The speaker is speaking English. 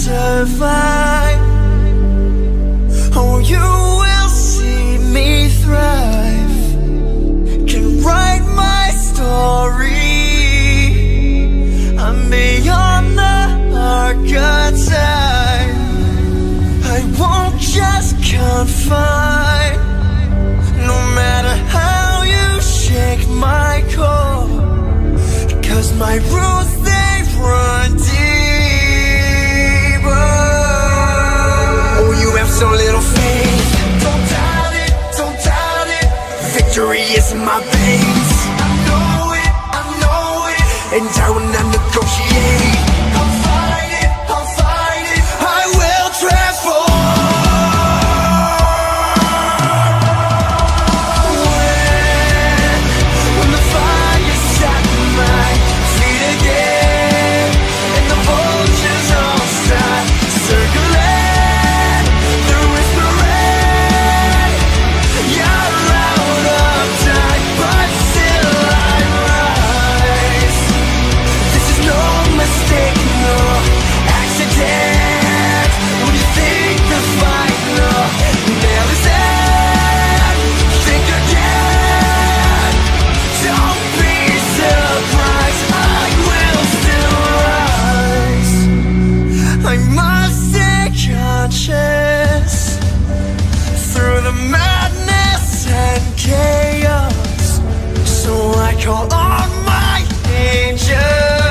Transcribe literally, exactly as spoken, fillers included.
survive. Oh, you will see me thrive. Can write my story. I'm beyond the archetype. I won't just confine. No matter how you shake my core, 'cause my roots, they run deeper. Oh, you have so little faith. Don't doubt it, don't doubt it. Victory is in my veins. I know it, I know it. And I will not negotiate. I'll fight it, I'll fight it. I will transform. Through the madness and chaos, so I call on my angels.